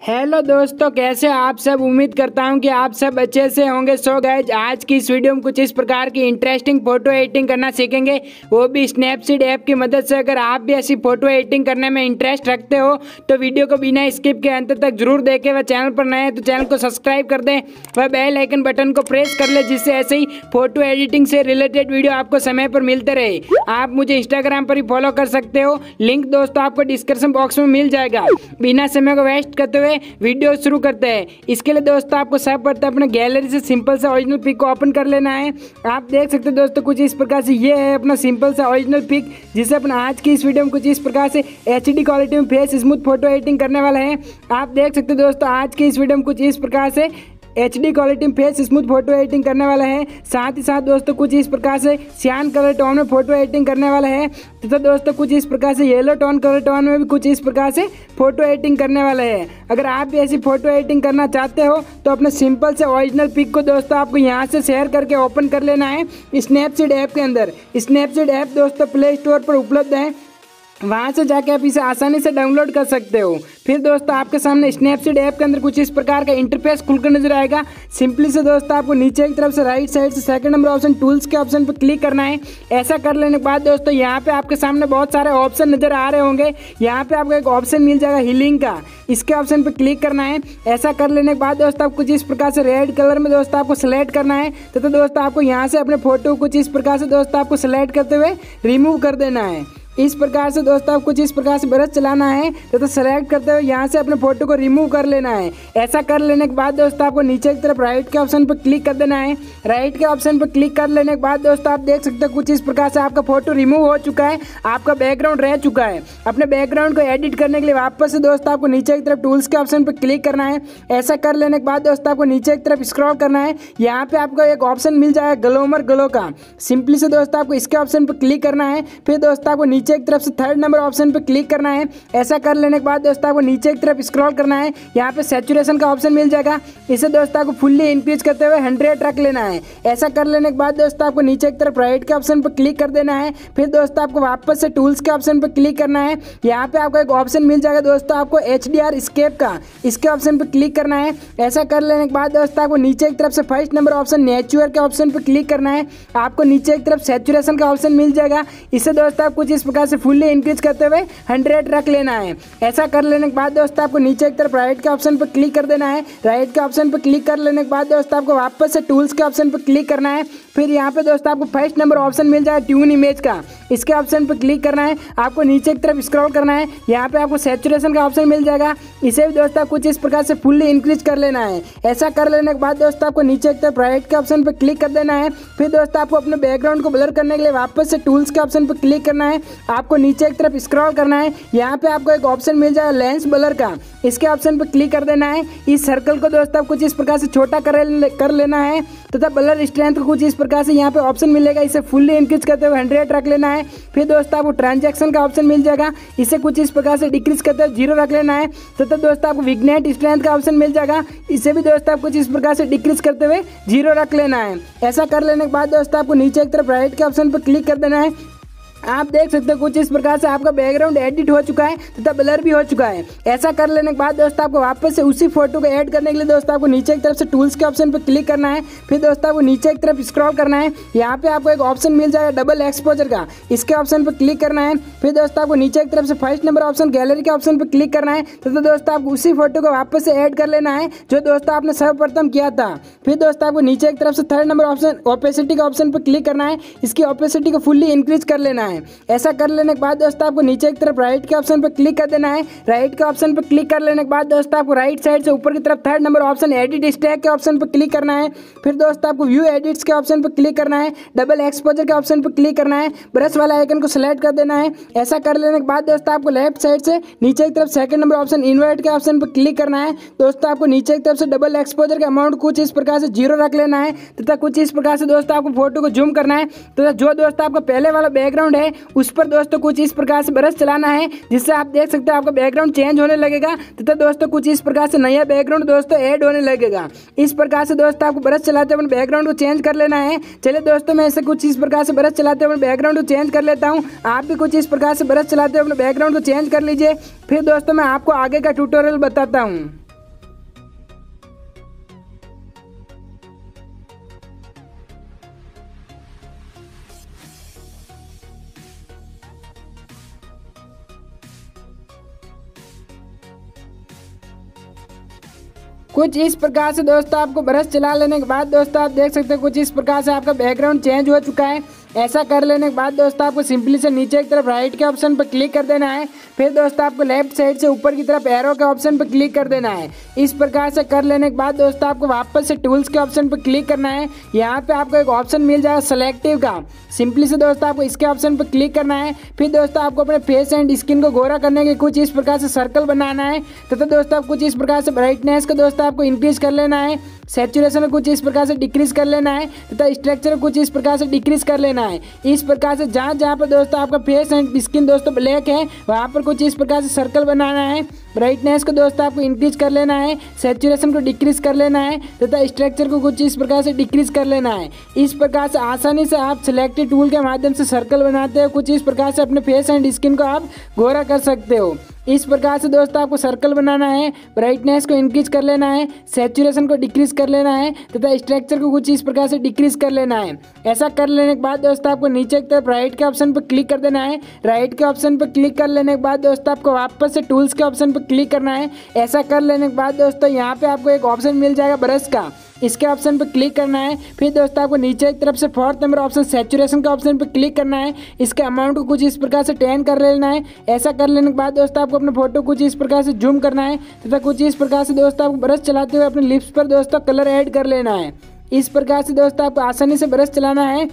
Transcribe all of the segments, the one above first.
Hello दोस्तों, कैसे आप सब। उम्मीद करता हूं कि आप सब अच्छे से होंगे। सो गाइज, आज की इस वीडियो में कुछ इस प्रकार की इंटरेस्टिंग फोटो एडिटिंग करना सीखेंगे, वो भी स्नैपसीड ऐप की मदद से। अगर आप भी ऐसी फोटो एडिटिंग करने में इंटरेस्ट रखते हो तो वीडियो को बिना स्किप के अंत तक जरूर देखें। वह चैनल पर नए हैं तो चैनल को सब्सक्राइब कर दें, वह बेल आइकन बटन को प्रेस कर ले, जिससे ऐसे ही फोटो एडिटिंग से रिलेटेड वीडियो आपको समय पर मिलते रहे। आप मुझे इंस्टाग्राम पर ही फॉलो कर सकते हो, लिंक दोस्तों आपको डिस्क्रिप्शन बॉक्स में मिल जाएगा। बिना समय को वेस्ट करते हुए वीडियो शुरू करते हैं। इसके लिए दोस्तों आपको सर्वप्रथम अपने गैलरी से सिंपल सा ओरिजिनल पिक को ओपन कर लेना है। आप देख सकते हो दोस्तों, कुछ इस प्रकार से ये है अपना सिंपल सा ओरिजिनल पिक, जिसे अपना आज की इस वीडियो में कुछ इस प्रकार से HD क्वालिटी में फेस स्मूथ फोटो एडिटिंग करने वाला है। आप देख सकते हो दोस्तों, आज की इस वीडियो में कुछ इस प्रकार से HD क्वालिटी में फेस स्मूथ फोटो एडिटिंग करने वाला है। साथ ही साथ दोस्तों कुछ इस प्रकार से सियान कलर टोन में फोटो एडिटिंग करने वाला है, तथा दोस्तों कुछ इस प्रकार से येलो टोन कलर टोन में भी कुछ इस प्रकार से फोटो एडिटिंग करने वाला है। अगर आप भी ऐसी फोटो एडिटिंग करना चाहते हो तो अपने सिंपल से ओरिजिनल पिक को दोस्तों आपको यहाँ से शेयर करके ओपन कर लेना है स्नैपसीड ऐप के अंदर। स्नैपसीड ऐप दोस्तों प्ले स्टोर पर उपलब्ध है, वहाँ से जाके आप इसे आसानी से डाउनलोड कर सकते हो। फिर दोस्तों आपके सामने स्नैपसीड ऐप के अंदर कुछ इस प्रकार का इंटरफेस खुलकर नजर आएगा। सिंपली से दोस्तों आपको नीचे की तरफ से राइट साइड से सेकंड नंबर ऑप्शन टूल्स के ऑप्शन पर क्लिक करना है। ऐसा कर लेने के बाद दोस्तों यहाँ पे आपके सामने बहुत सारे ऑप्शन नजर आ रहे होंगे। यहाँ पे आपको एक ऑप्शन मिल जाएगा हीलिंग का, इसके ऑप्शन पर क्लिक करना है। ऐसा कर लेने के बाद दोस्तों आपको कुछ इस प्रकार से रेड कलर में दोस्तों आपको सेलेक्ट करना है, तथा दोस्तों आपको यहाँ से अपने फोटो कुछ इस प्रकार से दोस्तों आपको सेलेक्ट करते हुए रिमूव कर देना है। इस प्रकार से दोस्तों आप कुछ इस प्रकार से ब्रश चलाना है, तो सेलेक्ट करते हुए यहाँ से अपने फोटो को रिमूव कर लेना है। ऐसा कर लेने के बाद दोस्तों आपको नीचे की तरफ राइट के ऑप्शन पर क्लिक कर देना है। राइट के ऑप्शन पर क्लिक कर लेने के बाद दोस्तों आप देख सकते हो कुछ इस प्रकार से आपका फोटो रिमूव हो चुका है, आपका बैकग्राउंड रह चुका है। अपने बैकग्राउंड को एडिट करने के लिए वापस से दोस्तों आपको नीचे की तरफ टूल्स के ऑप्शन पर क्लिक करना है। ऐसा कर लेने के बाद दोस्तों आपको नीचे की तरफ स्क्रॉल करना है। यहाँ पे आपको एक ऑप्शन मिल जाएगा ग्लोमर ग्लो का, सिंपली से दोस्तों आपको इसके ऑप्शन पर क्लिक करना है। फिर दोस्तों आपको नीचे की तरफ से थर्ड नंबर ऑप्शन पर क्लिक करना है। ऐसा कर लेने के बाद दोस्तों आपको नीचे की तरफ स्क्रॉल करना है। यहाँ पे सैचुरेशन का ऑप्शन मिल जाएगा, इसे दोस्तों आपको फुल्ली इंक्रीज करते हुए 100 रख लेना है। ऐसा कर लेने के बाद दोस्तों आपको नीचे की तरफ राइट के ऑप्शन पर क्लिक कर देना है। फिर दोस्तों आपको वापस से टूल्स के ऑप्शन पर क्लिक करना है। यहाँ पे आपको एक ऑप्शन मिल जाएगा दोस्तों आपको HDR स्केप का, इसके ऑप्शन पर क्लिक करना है। ऐसा कर लेने के बाद दोस्तों आपको नीचे की तरफ से फर्स्ट नंबर ऑप्शन नेचुरल के ऑप्शन पर क्लिक करना है। आपको नीचे की तरफ सैचुरेशन का ऑप्शन मिल जाएगा, इसे दोस्तों आप कुछ इस प्रकार से फुल्ली इंक्रीज करते हुए 100 रख लेना है। ऐसा कर लेने के बाद दोस्तों आपको नीचे की तरफ राइट के ऑप्शन पर क्लिक कर देना है। राइट के ऑप्शन पर क्लिक कर लेने के बाद दोस्तों आपको वापस से टूल्स के ऑप्शन पर क्लिक करना है। फिर यहाँ पे दोस्तों आपको फर्स्ट नंबर ऑप्शन मिल जाएगा ट्यून इमेज का, इसके ऑप्शन पर क्लिक करना है। आपको नीचे की तरफ स्क्रॉल करना है, यहाँ पे आपको सैचुरेशन का ऑप्शन मिल जाएगा, इसे भी दोस्तों कुछ इस प्रकार से फुल्ली इंक्रीज कर लेना है। ऐसा कर लेने के बाद दोस्तों आपको नीचे की तरफ राइट के ऑप्शन पर क्लिक कर देना है। फिर दोस्तों आपको अपने बैकग्राउंड को ब्लर करने के लिए वापस से टूल्स के ऑप्शन पर क्लिक करना है। आपको नीचे की तरफ स्क्रॉल करना है, यहाँ पे आपको एक ऑप्शन मिल जाएगा लेंस ब्लर का, इसके ऑप्शन पर क्लिक कर देना है। इस सर्कल को दोस्तों कुछ इस प्रकार से छोटा कर लेना है, तथा ब्लर स्ट्रेंथ को कुछ इस प्रकार से यहाँ पे ऑप्शन मिलेगा, इसे फुल्ली इंक्रीज करते हुए 100 रख लेना है। फिर दोस्तों आपको ट्रांजैक्शन का ऑप्शन मिल जाएगा, इसे कुछ इस प्रकार से डिक्रीज करते हुए 0 रख लेना है। तथा दोस्तों आपको विग्नेट स्ट्रेंथ का ऑप्शन मिल जाएगा, इसे भी दोस्तों कुछ इस प्रकार से डिक्रीज करते हुए 0 रख लेना है। ऐसा कर लेने के बाद दोस्तों आपको नीचे की तरफ राइट के ऑप्शन पर क्लिक कर देना है। आप देख सकते हो कुछ इस प्रकार से आपका बैकग्राउंड एडिट हो चुका है तथा ब्लर भी हो चुका है। ऐसा कर लेने के बाद दोस्तों आपको वापस से उसी फोटो को ऐड करने के लिए दोस्तों आपको नीचे की तरफ से टूल्स के ऑप्शन पर क्लिक करना है। फिर दोस्तों आपको नीचे की तरफ स्क्रॉल करना है, यहाँ पे आपको एक ऑप्शन मिल जाएगा डबल एक्सपोजर का, इसके ऑप्शन पर क्लिक करना है। फिर दोस्तों आपको नीचे की तरफ से फर्स्ट नंबर ऑप्शन गैलरी के ऑप्शन पर क्लिक करना है, तथा दोस्तों आपको उसी फोटो को वापस से ऐड कर लेना है जो दोस्तों आपने सर्वप्रथम किया था। फिर दोस्तों आपको नीचे की तरफ से थर्ड नंबर ऑप्शन ओपेसिटी का ऑप्शन पर क्लिक करना है, इसकी ओपेसिटी को फुल्ली इंक्रीज कर लेना है। ऐसा कर लेने के बाद दोस्तों आपको नीचे की तरफ राइट के ऑप्शन पर क्लिक कर देना है। राइट के ऑप्शन पर क्लिक कर लेने के बाद दोस्तों आपको राइट साइड से ऊपर की तरफ third number option edit stack के ऑप्शन पर क्लिक करना है। फिर दोस्तों आपको व्यू एडिट्स के ऑप्शन पर क्लिक करना है, डबल एक्सपोजर के ऑप्शन पर क्लिक करना है, ब्रश वाला आइकन को सिलेक्ट कर देना है। ऐसा कर लेने के बाद दोस्तों आपको लेफ्ट साइड से नीचे की तरफ सेकंड नंबर ऑप्शन इन्वर्ट के ऑप्शन पर क्लिक करना है। दोस्तों आपको नीचे की तरफ से डबल एक्सपोजर का अमाउंट कुछ इस प्रकार से 0 रख लेना है, तथा कुछ इस प्रकार से दोस्तों आपको फोटो को जूम करना है। तो जो दोस्तों आपका पहले वाला बैकग्राउंड है उस पर दोस्तों कुछ इस प्रकार से ब्रश चलाना है, जिससे आप देख सकते हो आपका बैकग्राउंड चेंज होने लगेगा, तथा दोस्तों कुछ इस प्रकार से नया बैकग्राउंड दोस्तों ऐड होने लगेगा। इस प्रकार से दोस्तों आपको ब्रश चलाते हुए बैकग्राउंड को चेंज कर लेना है। चलिए दोस्तों, मैं ऐसे कुछ इस प्रकार से ब्रश चलाते हुए बैकग्राउंड को चेंज कर लेता हूँ। आप भी कुछ इस प्रकार से ब्रश चलाते हुए अपने बैकग्राउंड को चेंज कर लीजिए। फिर दोस्तों मैं आपको आगे का ट्यूटोरियल बताता हूँ। कुछ इस प्रकार से दोस्तों आपको ब्रश चला लेने के बाद दोस्तों आप देख सकते हैं कुछ इस प्रकार से आपका बैकग्राउंड चेंज हो चुका है। ऐसा कर लेने के बाद दोस्तों आपको सिंपली से नीचे की तरफ राइट के ऑप्शन पर क्लिक कर देना है। फिर दोस्तों आपको लेफ्ट साइड से ऊपर की तरफ एरो के ऑप्शन पर क्लिक कर देना है। इस प्रकार से कर लेने के बाद दोस्तों आपको वापस से टूल्स के ऑप्शन पर क्लिक करना है। यहाँ पे आपको एक ऑप्शन मिल जाएगा सेलेक्टिव का, सिंपली से दोस्तों आपको इसके ऑप्शन पर क्लिक करना है। फिर दोस्तों आपको अपने फेस एंड स्किन को गोरा करने के कुछ इस प्रकार से सर्कल बनाना है तथा दोस्तों आप कुछ इस प्रकार से ब्राइटनेस को दोस्तों आपको इंक्रीज कर लेना है, सैचुरेशन को कुछ इस प्रकार से डिक्रीज कर लेना है तथा स्ट्रक्चर को कुछ इस प्रकार से डिक्रीज कर लेना है। इस प्रकार से जहाँ जहाँ पर दोस्तों आपका फेस एंड स्किन दोस्तों ब्लैक है वहाँ पर कुछ इस प्रकार से सर्कल बनाना है। ब्राइटनेस को दोस्तों आपको इंक्रीज कर लेना है, सैचुरेशन को डिक्रीज कर लेना है तथा स्ट्रक्चर को कुछ इस प्रकार से डिक्रीज कर लेना है। इस प्रकार से आसानी से आप सिलेक्टेड टूल के माध्यम से सर्कल बनाते हो, कुछ इस प्रकार से अपने फेस एंड स्किन को आप गोरा कर सकते हो। इस प्रकार से दोस्तों आपको सर्कल बनाना है, ब्राइटनेस को इंक्रीज कर लेना है, सैचुरेशन को डिक्रीज कर लेना है तथा स्ट्रक्चर को कुछ इस प्रकार से डिक्रीज कर लेना है। ऐसा कर लेने के बाद दोस्तों आपको नीचे की तरफ राइट के ऑप्शन पर क्लिक कर देना है। राइट के ऑप्शन पर क्लिक कर लेने के बाद दोस्तों आपको वापस से टूल्स के ऑप्शन पर क्लिक करना है। ऐसा कर लेने के बाद दोस्तों यहाँ पे आपको एक ऑप्शन मिल जाएगा ब्रश का, इसके ऑप्शन पर क्लिक करना है। फिर दोस्तों आपको नीचे की तरफ से 4th नंबर ऑप्शन सैचुरेशन के ऑप्शन पर क्लिक करना है। इसके अमाउंट को कुछ इस प्रकार से 10 कर लेना है। ऐसा कर लेने के बाद दोस्तों आपको अपने फोटो कुछ इस प्रकार से जूम करना है तथा कुछ इस प्रकार से दोस्तों आपको ब्रश चलाते हुए अपने लिप्स पर दोस्तों कलर ऐड कर लेना है। इस प्रकार से दोस्तों आपको आसानी से ब्रश चलाना है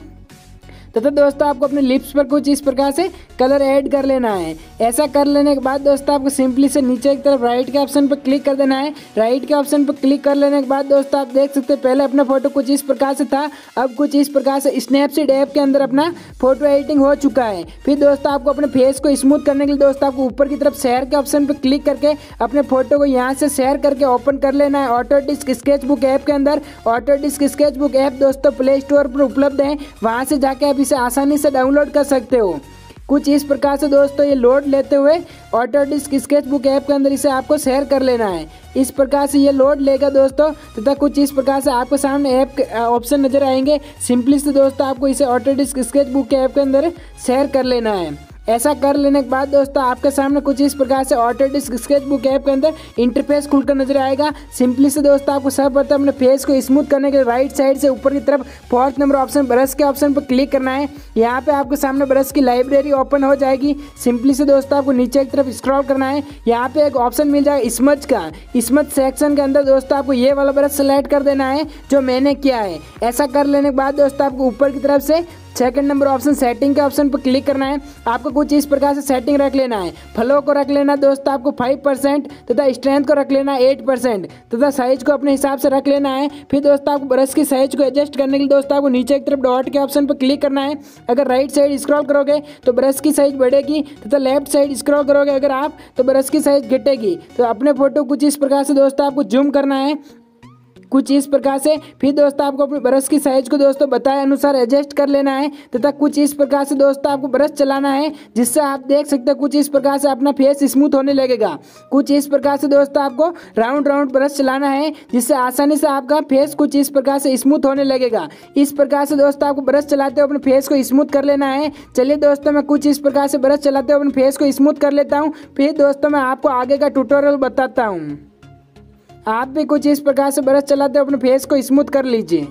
तथा दोस्तों आपको अपने लिप्स पर कुछ इस प्रकार से कलर ऐड कर लेना है। ऐसा कर लेने के बाद दोस्तों आपको सिंपली से नीचे की तरफ राइट के ऑप्शन पर क्लिक कर देना है। राइट के ऑप्शन पर क्लिक कर लेने के बाद दोस्तों आप देख सकते हैं पहले अपना फोटो कुछ इस प्रकार से था, अब कुछ इस प्रकार से स्नैपसीड ऐप के अंदर अपना फोटो एडिटिंग हो चुका है। फिर दोस्तों आपको अपने फेस को स्मूथ करने के लिए दोस्तों आपको ऊपर की तरफ शेयर के ऑप्शन पर क्लिक करके अपने फोटो को यहाँ से शेयर करके ओपन कर लेना है ऑटोडिस्क स्केचबुक ऐप के अंदर। ऑटोडिस्क स्केचबुक ऐप दोस्तों प्ले स्टोर पर उपलब्ध है, वहाँ से जाके आप इसे आसानी से डाउनलोड कर सकते हो। कुछ इस प्रकार से दोस्तों ये लोड लेते हुए ऑटोडिस्क स्केचबुक ऐप के अंदर इसे आपको शेयर कर लेना है। इस प्रकार से ये लोड लेगा दोस्तों तथा कुछ इस प्रकार से आपको सामने ऐप के ऑप्शन नजर आएंगे। सिंपली से दोस्तों आपको इसे ऑटोडिस्क स्केचबुक के ऐप के अंदर शेयर कर लेना है। ऐसा कर लेने के बाद दोस्तों आपके सामने कुछ इस प्रकार से ऑटोडिस्क स्केचबुक ऐप के अंदर इंटरफेस खुलकर नजर आएगा। सिंपली से दोस्तों आपको सर्वप्रथम अपने फेस को स्मूथ करने के लिए राइट साइड से ऊपर की तरफ 4th नंबर ऑप्शन ब्रश के ऑप्शन पर क्लिक करना है। यहाँ पे आपके सामने ब्रश की लाइब्रेरी ओपन हो जाएगी। सिंपली से दोस्तों आपको नीचे की तरफ स्क्रॉल करना है। यहाँ पे एक ऑप्शन मिल जाएगा स्मज का, स्मज सेक्शन के अंदर दोस्तों आपको ये वाला ब्रश सेलेक्ट कर देना है जो मैंने किया है। ऐसा कर लेने के बाद दोस्तों आपको ऊपर की तरफ से 2nd नंबर ऑप्शन सेटिंग के ऑप्शन पर क्लिक करना है। आपको कुछ इस प्रकार से सेटिंग रख लेना है। फ्लो को रख लेना दोस्तों आपको 5% तथा स्ट्रेंथ को रख लेना 8% तथा साइज को अपने हिसाब से रख लेना है। फिर दोस्तों आपको ब्रश की साइज को एडजस्ट करने के लिए दोस्तों आपको नीचे की तरफ डॉट के ऑप्शन पर क्लिक करना है। अगर राइट साइड स्क्रॉल करोगे तो ब्रश की साइज बढ़ेगी तथा लेफ्ट साइड स्क्रॉल करोगे अगर आप तो ब्रश की साइज घटेगी। तो अपने फोटो कुछ इस प्रकार से दोस्तों आपको जूम करना है कुछ इस प्रकार से। फिर दोस्तों आपको अपने ब्रश की साइज को दोस्तों बताए अनुसार एडजस्ट कर लेना है तथा कुछ इस प्रकार से दोस्तों आपको ब्रश चलाना है जिससे आप देख सकते हैं कुछ इस प्रकार से अपना फेस स्मूथ होने लगेगा। कुछ इस प्रकार से दोस्तों आपको राउंड राउंड ब्रश चलाना है जिससे आसानी से आपका फेस कुछ इस प्रकार से स्मूथ होने लगेगा। इस प्रकार से दोस्तों आपको ब्रश चलाते हुए अपने फेस को स्मूथ कर लेना है। चलिए दोस्तों मैं कुछ इस प्रकार से ब्रश चलाते हुए अपने फेस को स्मूथ कर लेता हूँ, फिर दोस्तों मैं आपको आगे का ट्यूटोरियल बताता हूँ। आप भी कुछ इस प्रकार से ब्रश चलाते हुए अपने फेस को स्मूथ कर लीजिए।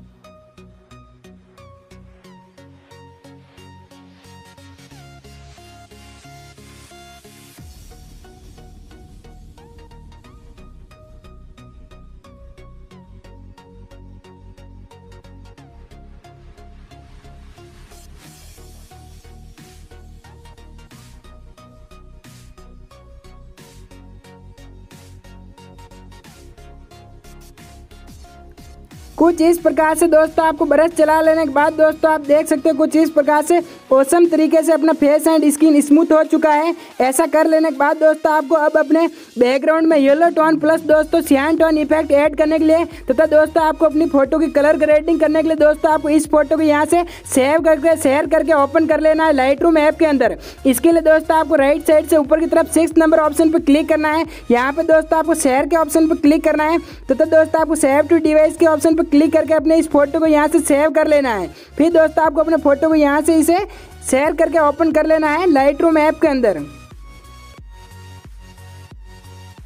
कुछ इस प्रकार से दोस्तों आपको ब्रश चला लेने के बाद दोस्तों आप देख सकते हो कुछ इस प्रकार से औसम तरीके से अपना फेस एंड स्किन स्मूथ हो चुका है। ऐसा कर लेने के बाद दोस्तों आपको अब अपने बैकग्राउंड में येलो टोन प्लस दोस्तों सियान टोन इफेक्ट ऐड करने के लिए तथा दोस्तों आपको अपनी फोटो की कलर ग्रेडिंग करने के लिए दोस्तों आपको इस फोटो को यहाँ से सेव करके शेयर करके ओपन कर लेना है लाइटरूम ऐप के अंदर। इसके लिए दोस्तों आपको राइट साइड से ऊपर की तरफ 6th नंबर ऑप्शन पर क्लिक करना है। यहाँ पे दोस्तों आपको शेयर के ऑप्शन पर क्लिक करना है तथा दोस्तों आपको सेव टू डिवाइस के ऑप्शन पर क्लिक करके अपने इस फोटो को यहाँ से सेव कर लेना है। फिर दोस्तों आपको अपने फोटो को यहाँ से इसे शेयर करके ओपन कर लेना है लाइटरूम ऐप के अंदर।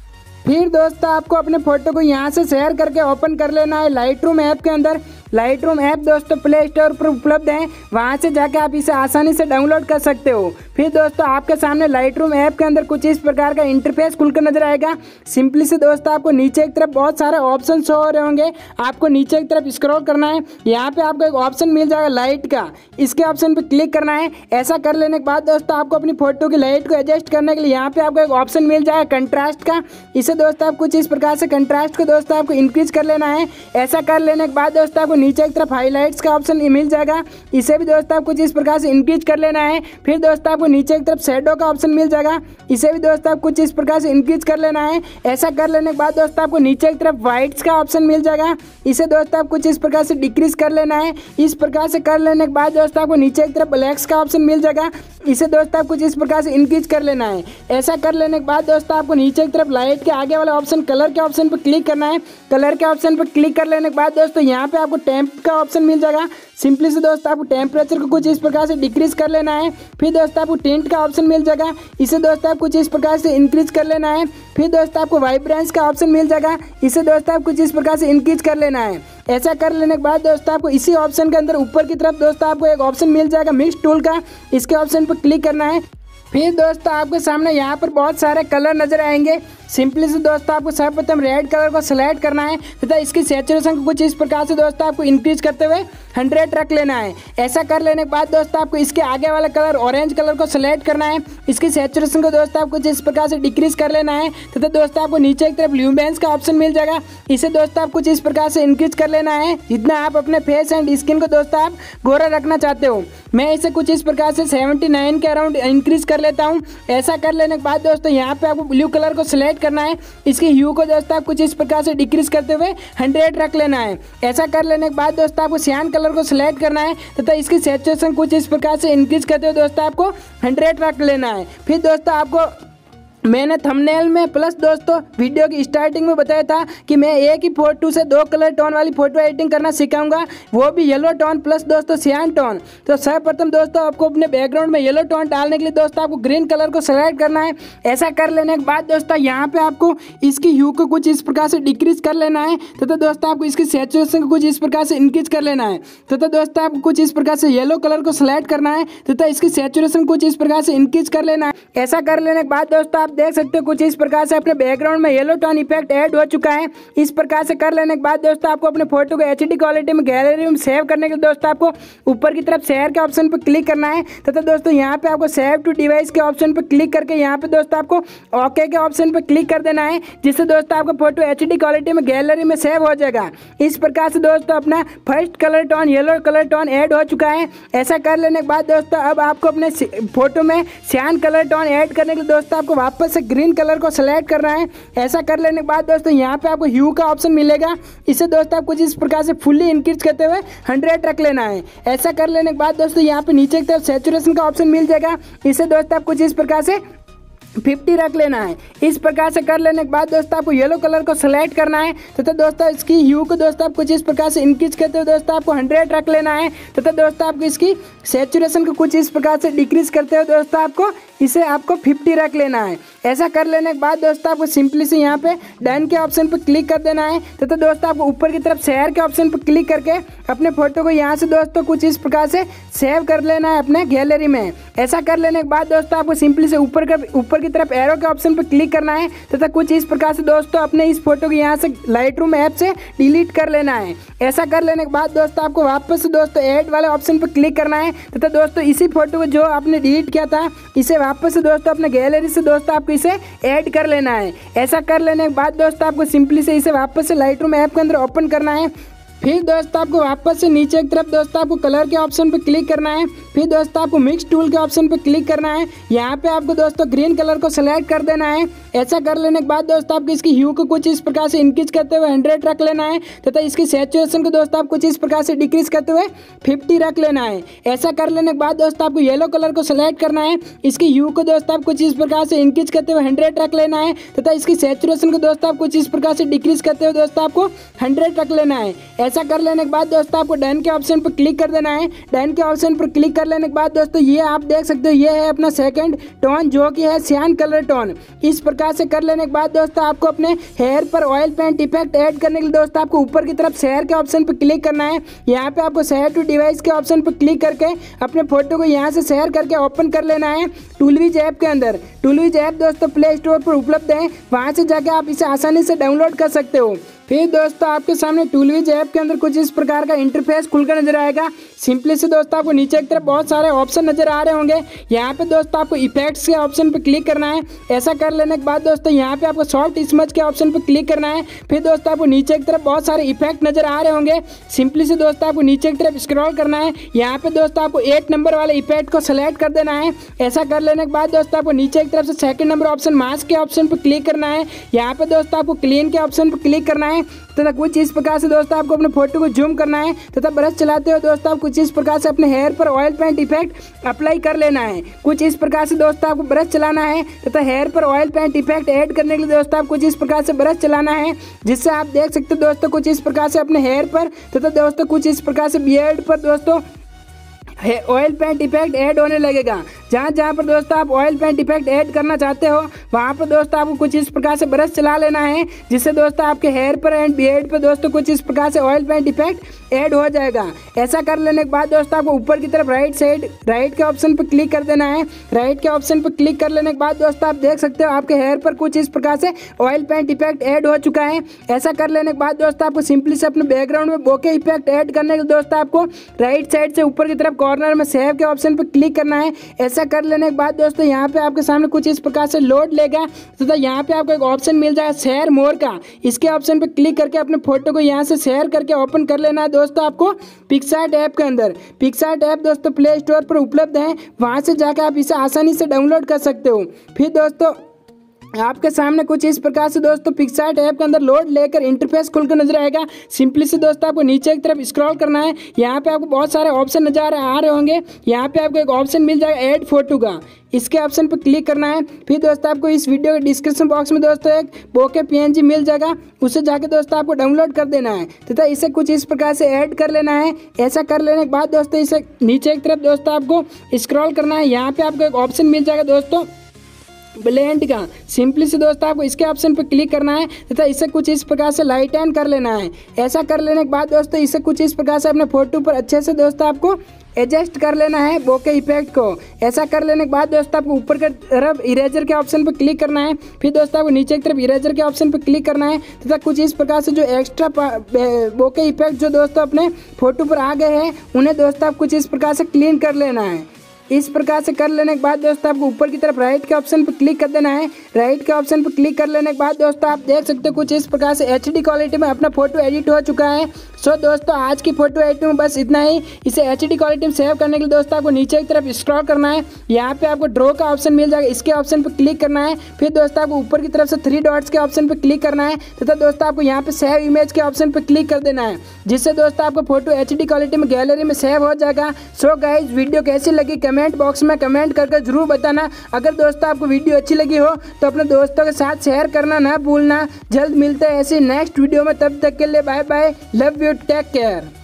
फिर दोस्तों आपको अपने फोटो को यहाँ से शेयर करके ओपन कर लेना है लाइटरूम ऐप के अंदर। लाइटरूम ऐप दोस्तों प्ले स्टोर पर उपलब्ध है, वहाँ से जाके आप इसे आसानी से डाउनलोड कर सकते हो। फिर दोस्तों आपके सामने लाइटरूम ऐप के अंदर कुछ इस प्रकार का इंटरफेस खुलकर नजर आएगा। सिंपली से दोस्तों आपको नीचे की तरफ बहुत सारे ऑप्शन शो हो रहे होंगे, आपको नीचे की तरफ स्क्रॉल करना है। यहाँ पे आपको एक ऑप्शन मिल जाएगा लाइट का, इसके ऑप्शन पर क्लिक करना है। ऐसा कर लेने के बाद दोस्तों आपको अपनी फोटो की लाइट को एडजस्ट करने के लिए यहाँ पे आपको एक ऑप्शन मिल जाएगा कंट्रास्ट का। इसे दोस्तों आप कुछ इस प्रकार से कंट्रास्ट को दोस्तों आपको इंक्रीज कर लेना है। ऐसा कर लेने के बाद दोस्तों आपको नीचे की तरफ हाईलाइट्स का ऑप्शन मिल जाएगा, इसे भी दोस्तों आपको कुछ इस प्रकार से इंक्रीज कर लेना है। फिर दोस्तों आपको नीचे की तरफ शैडो का ऑप्शन मिल जाएगा, इसे भी दोस्तों आपको कुछ इस प्रकार से इंक्रीज कर लेना है। ऐसा कर लेने के बाद दोस्तों आपको नीचे की तरफ वाइट्स का ऑप्शन मिल जाएगा, इसे दोस्तों आपको कुछ इस प्रकार से डिक्रीज कर लेना है। इस प्रकार से कर लेने के बाद दोस्तों आपको नीचे की तरफ ब्लैक्स का ऑप्शन मिल जाएगा, इसे दोस्तों आपको कुछ इस प्रकार से इंक्रीज कर लेना है। ऐसा कर लेने के बाद दोस्तों आपको नीचे की तरफ लाइट के आगे वाला ऑप्शन कलर के ऑप्शन पर क्लिक करना है। कलर के ऑप्शन पर क्लिक कर लेने के बाद दोस्तों यहाँ पे आपको टेम्प का ऑप्शन मिल जाएगा। सिंपली से दोस्तों आपको टेम्परेचर को कुछ इस प्रकार से डिक्रीज कर लेना है। फिर दोस्तों आपको टिंट का ऑप्शन मिल जाएगा, इसे दोस्तों आपको कुछ इस प्रकार से इंक्रीज कर लेना है। फिर दोस्तों आपको वाइब्रेंस का ऑप्शन मिल जाएगा, इसे दोस्तों आपको कुछ इस प्रकार से इंक्रीज कर लेना है। ऐसा कर लेने के बाद दोस्तों आपको इसी ऑप्शन के अंदर ऊपर की तरफ दोस्तों आपको एक ऑप्शन मिल जाएगा मिक्स टूल का, इसके ऑप्शन पर क्लिक करना है। फिर दोस्तों आपके सामने यहाँ पर बहुत सारे कलर नजर आएंगे। सिंपली से दोस्तों आपको सर्वप्रथम रेड कलर को सिलेक्ट करना है तथा इसकी सैचुरेशन को कुछ इस प्रकार से दोस्तों आपको इंक्रीज करते हुए 100 रख लेना है। ऐसा कर लेने के बाद दोस्तों आपको इसके आगे वाला कलर ऑरेंज कलर को सिलेक्ट करना है, इसकी सैचुरेशन को दोस्तों आपको कुछ इस प्रकार से डिक्रीज कर लेना है तथा दोस्तों आपको नीचे की तरफ ल्यूमिनेंस का ऑप्शन मिल जाएगा, इसे दोस्तों आप कुछ इस प्रकार से इंक्रीज कर लेना है जितना आप अपने फेस एंड स्किन को दोस्तों आप गोरा रखना चाहते हो। मैं इसे कुछ इस प्रकार से 79 के अराउंड इंक्रीज कर लेता हूँ। ऐसा कर लेने के बाद दोस्तों यहाँ पे आपको ब्लू कलर को सिलेक्ट करना है, इसकी ह्यू को दोस्तों आप कुछ इस प्रकार से डिक्रीज करते हुए 100 रख लेना है। ऐसा कर लेने के बाद दोस्तों आपको सियान कलर को सिलेक्ट करना है तथा इसकी सैचुरेशन कुछ इस प्रकार से इंक्रीज करते हुए दोस्तों आपको 100 रख लेना है। फिर दोस्तों आपको मैंने थंबनेल में प्लस दोस्तों वीडियो की स्टार्टिंग में बताया था कि मैं एक ही फोटो से 2 कलर टोन वाली फोटो एडिटिंग करना सिखाऊंगा, वो भी येलो टोन प्लस दोस्तों सियान टोन। तो सर्वप्रथम दोस्तों आपको अपने बैकग्राउंड में येलो टोन डालने के लिए दोस्तों आपको ग्रीन कलर को सेलेक्ट करना है। ऐसा कर लेने के बाद दोस्तों यहाँ पे आपको इसकी ह्यू को कुछ इस प्रकार से डिक्रीज कर लेना है तथा दोस्तों आपको इसकी सैचुरेशन को कुछ इस प्रकार से इंक्रीज कर लेना है तथा दोस्तों आपको कुछ इस प्रकार से येलो कलर को सेलेक्ट करना है तथा इसकी सैचुरेशन कुछ इस प्रकार से इंक्रीज कर लेना है। ऐसा कर लेने के बाद दोस्तों देख सकते हो कुछ इस प्रकार से अपने बैकग्राउंड में येलो टोन इफेक्ट ऐड हो चुका है। इस प्रकार से कर लेने के बाद दोस्तों आपको अपने फोटो को एचडी क्वालिटी में गैलरी में सेव करने के लिए दोस्तों आपको ऊपर की तरफ शेयर के ऑप्शन पर क्लिक करना है तथा दोस्तों यहाँ पे आपको सेव टू डिवाइस के ऑप्शन पर क्लिक करके यहाँ पे दोस्तों आपको ओके के ऑप्शन पर क्लिक कर देना है, जिससे दोस्तों आपका फोटो एचडी क्वालिटी में गैलरी में सेव हो जाएगा। इस प्रकार से दोस्तों अपना first colour tone yellow colour tone add हो चुका है। ऐसा कर लेने के बाद दोस्तों अब आपको अपने फोटो में सियान कलर टोन ऐड करने के लिए दोस्तों आपको वापस से ग्रीन कलर को सेलेक्ट करना है। ऐसा कर लेने के बाद दोस्तों यहाँ पे आपको ह्यू का ऑप्शन मिलेगा, इसे दोस्तों आप कुछ इस प्रकार से फुल्ली इंक्रीज करते हुए 100 रख लेना है। ऐसा कर लेने के बाद दोस्तों यहाँ पे नीचे की तरफ सैचुरेशन का ऑप्शन मिल जाएगा, इसे दोस्तों आप कुछ इस प्रकार से 50 रख लेना है। इस प्रकार से कर लेने के बाद दोस्तों आपको येलो कलर को सेलेक्ट करना है तथा दोस्तों इसकी ह्यू को दोस्तों आप कुछ इस प्रकार से इंक्रीज करते हुए दोस्तों आपको 100 रख लेना है तथा दोस्तों आपको इसकी सैचुरेशन को कुछ इस प्रकार से डिक्रीज करते हुए दोस्तों आपको 50 रख लेना है। ऐसा कर लेने के बाद दोस्तों आपको सिंपली से यहाँ पे डन के ऑप्शन पर क्लिक कर देना है तथा दोस्तों आपको ऊपर की तरफ शेयर के ऑप्शन पर क्लिक करके अपने फोटो को यहाँ से दोस्तों कुछ इस प्रकार से सेव कर लेना है अपने गैलरी में। ऐसा कर लेने के बाद दोस्तों आपको सिंपली से ऊपर की तरफ एरो के ऑप्शन पर क्लिक करना है तथा कुछ इस प्रकार से दोस्तों अपने इस फोटो को यहाँ से लाइटरूम ऐप से डिलीट कर लेना है। ऐसा कर लेने के बाद दोस्तों आपको वापस से दोस्तों ऐड वाले ऑप्शन पर क्लिक करना है तथा दोस्तों इसी फोटो को जो आपने डिलीट किया था इसे वापस से दोस्तों अपने गैलरी से दोस्तों आपको इसे ऐड कर लेना है। ऐसा कर लेने के बाद दोस्तों आपको सिंपली से इसे वापस से लाइटरूम ऐप के अंदर ओपन करना है। फिर दोस्तों आपको वापस से नीचे की तरफ दोस्तों आपको कलर के ऑप्शन पर क्लिक करना है। फिर दोस्तों आपको मिक्स टूल के ऑप्शन पर क्लिक करना है। यहाँ पे आपको दोस्तों ग्रीन कलर को सेलेक्ट कर देना है। ऐसा कर लेने के बाद दोस्तों आपको इसकी ह्यू को कुछ इस प्रकार से इंक्रीज करते हुए 100 रख लेना है तथा इसकी सैचुरेशन को दोस्तों आप कुछ इस प्रकार से डिक्रीज करते हुए 50 रख लेना है। ऐसा कर लेने के बाद दोस्तों आपको येलो कलर को सेलेक्ट करना है, इसकी ह्यू को दोस्तों आप कुछ इस प्रकार से इंक्रीज करते हुए 100 रख लेना है तथा इसकी सैचुरेशन को दोस्तों आप कुछ इस प्रकार से डिक्रीज करते हुए दोस्तों आपको 100 रख लेना है। ऐसा कर लेने के बाद दोस्तों आपको डन के ऑप्शन पर क्लिक कर देना है। डन के ऑप्शन पर क्लिक कर लेने के बाद दोस्तों ये आप देख सकते हो ये है अपना सेकंड टोन जो कि है सियान कलर टोन। इस प्रकार से कर लेने के बाद दोस्तों आपको अपने हेयर पर ऑयल पेंट इफेक्ट ऐड करने के लिए दोस्तों आपको ऊपर की तरफ शेयर के ऑप्शन पर क्लिक करना है। यहाँ पे आपको शेयर टू डिवाइस के ऑप्शन पर क्लिक करके अपने फोटो को यहाँ से शेयर करके ओपन कर लेना है टूलविज ऐप के अंदर। टूलविज ऐप दोस्तों प्ले स्टोर पर उपलब्ध है, वहाँ से जाके आप इसे आसानी से डाउनलोड कर सकते हो। फिर दोस्तों आपके सामने टूलविज ऐप के अंदर कुछ इस प्रकार का इंटरफेस खुलकर नजर आएगा। सिंपली से दोस्तों आपको नीचे की तरफ बहुत सारे ऑप्शन नजर आ रहे होंगे। यहाँ पे दोस्तों आपको इफेक्ट्स के ऑप्शन पे क्लिक करना है। ऐसा कर लेने के बाद दोस्तों यहाँ पे आपको सॉफ्ट स्मज के ऑप्शन पे क्लिक करना है। फिर दोस्तों आपको नीचे की तरफ बहुत सारे इफेक्ट नजर आ रहे होंगे। सिंपली से दोस्तों आपको नीचे की तरफ स्क्रॉल करना है। यहाँ पे दोस्तों आपको 8 नंबर वाले इफेक्ट को सेलेक्ट कर देना है। ऐसा कर लेने के बाद दोस्तों आपको नीचे की तरफ से सेकंड नंबर ऑप्शन मास्क के ऑप्शन पर क्लिक करना है। यहाँ पे दोस्तों आपको क्लीन के ऑप्शन पर क्लिक करना है तथा कुछ इस प्रकार से दोस्तों आपको अपने फोटो को जूम करना है तथा ब्रश चलाते हुए दोस्तों आप कुछ इस प्रकार से अपने हेयर पर ऑयल पेंट इफेक्ट अप्लाई कर लेना है। कुछ इस प्रकार से दोस्तों आपको ब्रश चलाना है तथा हेयर पर ऑयल पेंट इफेक्ट ऐड करने के लिए दोस्तों आप कुछ इस प्रकार से ब्रश चलाना है, जिससे आप देख सकते हो दोस्तों कुछ इस प्रकार से अपने हेयर पर तथा दोस्तों कुछ इस प्रकार से बियर्ड पर दोस्तों ऑयल पेंट इफेक्ट ऐड होने लगेगा। जहाँ पर दोस्तों आप ऑयल पेंट इफेक्ट ऐड करना चाहते हो वहाँ पर दोस्तों आपको कुछ इस प्रकार से ब्रश चला लेना है, जिससे दोस्तों आपके हेयर पर एंड बियर्ड पर दोस्तों कुछ इस प्रकार से ऑयल पेंट इफेक्ट ऐड हो जाएगा। ऐसा कर लेने के बाद दोस्तों आपको ऊपर की तरफ राइट के ऑप्शन पर क्लिक कर देना है। राइट के ऑप्शन पर क्लिक कर लेने के बाद दोस्तों आप देख सकते हो आपके हेयर पर कुछ इस प्रकार से ऑयल पेंट इफेक्ट ऐड हो चुका है। ऐसा कर लेने के बाद दोस्तों आपको सिंपली से अपने बैकग्राउंड में बोके इफेक्ट ऐड करने के लिए दोस्तों आपको राइट साइड से ऊपर की तरफ कॉर्नर में सेव के ऑप्शन पर क्लिक करना है। ऐसा कर लेने के बाद दोस्तों यहाँ पे आपके सामने कुछ इस प्रकार से लोड लेगा तथा यहाँ पे आपको एक ऑप्शन मिल जाएगा शेयर मोर का। इसके ऑप्शन पे क्लिक करके अपने फोटो को यहाँ से शेयर करके ओपन कर लेना है दोस्तों आपको पिक्सआर्ट ऐप के अंदर। पिक्सआर्ट ऐप दोस्तों प्ले स्टोर पर उपलब्ध है, वहाँ से जाकर आप इसे आसानी से डाउनलोड कर सकते हो। फिर दोस्तों आपके सामने कुछ इस प्रकार से दोस्तों पिक्सआर्ट ऐप के अंदर लोड लेकर इंटरफेस खुलकर नजर आएगा। सिंपली से दोस्तों आपको नीचे की तरफ स्क्रॉल करना है। यहाँ पे आपको बहुत सारे ऑप्शन नजर आ रहे होंगे। यहाँ पे आपको एक ऑप्शन मिल जाएगा ऐड फोटो का, इसके ऑप्शन पर क्लिक करना है। फिर दोस्तों आपको इस वीडियो के डिस्क्रिप्शन बॉक्स में दोस्तों एक बोके PNG मिल जाएगा, उसे जाके दोस्तों आपको डाउनलोड कर देना है तथा इसे कुछ इस प्रकार से ऐड कर लेना है। ऐसा कर लेने के बाद दोस्तों इसे नीचे की तरफ दोस्तों आपको स्क्रॉल करना है। यहाँ पे आपको एक ऑप्शन मिल जाएगा दोस्तों ब्लेंड का। सिंपली से दोस्तों आपको इसके ऑप्शन पर क्लिक करना है तथा इसे कुछ इस प्रकार से लाइटन कर लेना है। ऐसा कर लेने के बाद दोस्तों इसे कुछ इस प्रकार से अपने फोटो पर अच्छे से दोस्तों आपको एडजस्ट कर लेना है बोके इफेक्ट को। ऐसा कर लेने के बाद दोस्तों आपको ऊपर की तरफ इरेजर के ऑप्शन पर क्लिक करना है। फिर दोस्तों आपको नीचे की तरफ इरेजर के ऑप्शन पर क्लिक करना है तथा कुछ इस प्रकार से जो एक्स्ट्रा बोके इफेक्ट जो दोस्तों अपने फोटो पर आ गए हैं उन्हें दोस्तों आप कुछ इस प्रकार से क्लीन कर लेना है। इस प्रकार से कर लेने के बाद दोस्तों आपको ऊपर की तरफ राइट के ऑप्शन पर क्लिक कर देना है। राइट के ऑप्शन पर क्लिक कर लेने के बाद दोस्तों आप देख सकते हो कुछ इस प्रकार से HD क्वालिटी में अपना फोटो एडिट हो चुका है। सो दोस्तों आज की फोटो एडिट में बस इतना ही। इसे HD क्वालिटी में सेव करने के लिए दोस्तों आपको नीचे की तरफ स्क्रॉल करना है। यहाँ पे आपको ड्रॉ का ऑप्शन मिल जाएगा, इसके ऑप्शन पर क्लिक करना है। फिर दोस्तों आपको ऊपर की तरफ से 3 डॉट्स के ऑप्शन पर क्लिक करना है तथा दोस्तों आपको यहाँ पे सेव इमेज के ऑप्शन पर क्लिक कर देना है, जिससे दोस्तों आपको फोटो HD क्वालिटी में गैलरी में सेव हो जाएगा। सो गाइज वीडियो कैसी लगी कमेंट बॉक्स में कमेंट करके जरूर बताना। अगर दोस्तों आपको वीडियो अच्छी लगी हो तो अपने दोस्तों के साथ शेयर करना ना भूलना। जल्द मिलते हैं ऐसे नेक्स्ट वीडियो में, तब तक के लिए bye bye, love you, take care.